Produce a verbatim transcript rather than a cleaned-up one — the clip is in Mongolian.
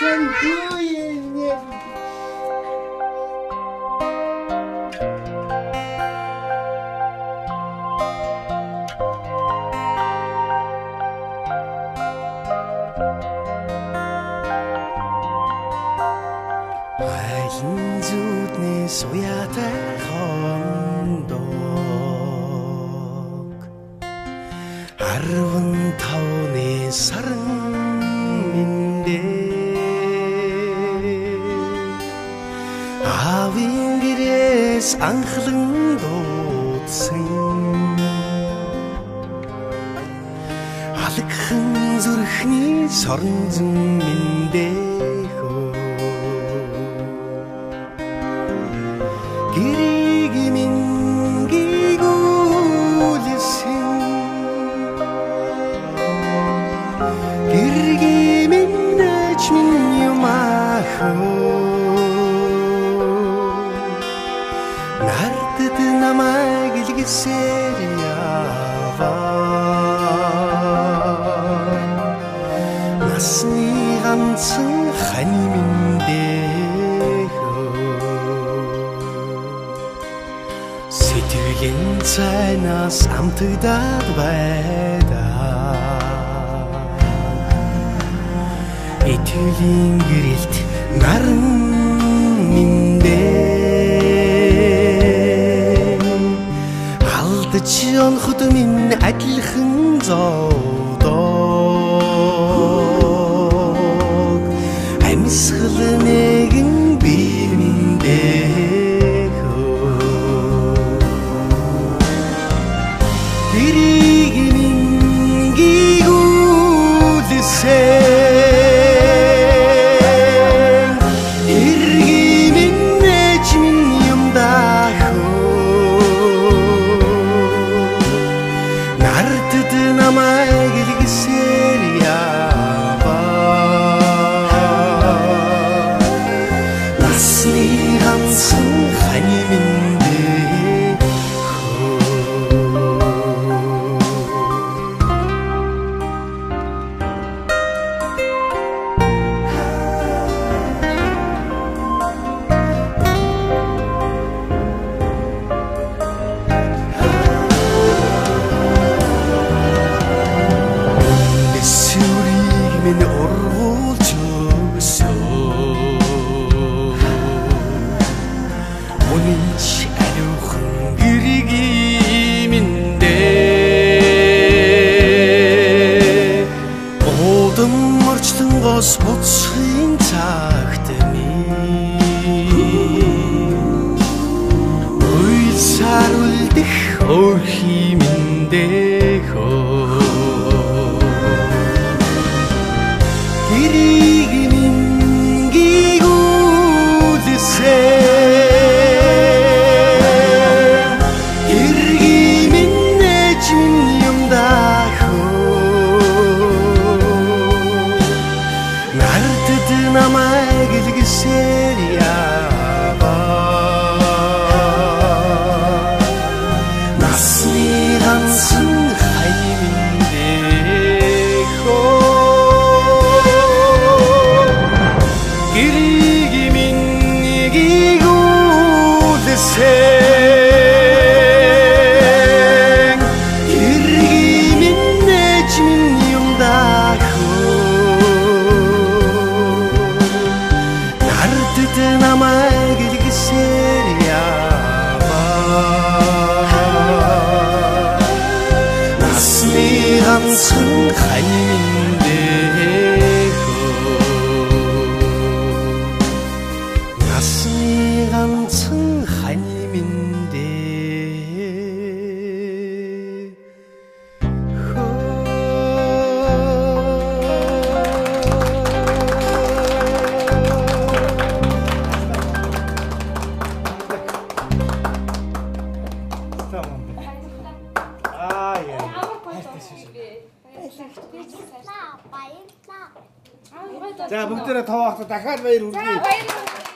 yen hu yen yen. Айлын зүудний суяатай хондоо арван тавны саран миндээ аавын гэрээс анхлан дуудсан алгхан зүрхний сорон зэн миндээ Нардад намайг илгээсээр яваа насны ганцхан хань миндээ сэтгэлийн цайнаас амтагдаад байдаа итгэлийн гэрэлт наран миндээ алдаж онход минь адилхан зовдог амьсгал нэгэн би миндээ гэрийг минь гигүүлсээ намайг илгээсээр яваа насны ганцхан хань миндээ минь ургуулж өгсөө үнэнч ариухан гэрийг миндээ одон морчлон гос буцхын цагт минь уйлсаар үлдэх өөрхий миндээ гэрийг минь гигүүлсээ гэрийг минь ээж минь юм дахөө нардад намайг илгээсээр яваа насны ганцхан хань миндээ гэрийг минь гигүүлсээ гэрийг минь ээж минь юм дахөө нардад намайг илгээсээр яваа насны ганцхан хань миндээ насны ганцхан хань миндээ За бүгдээрээ тав ахта дахиад баяр хүргэе.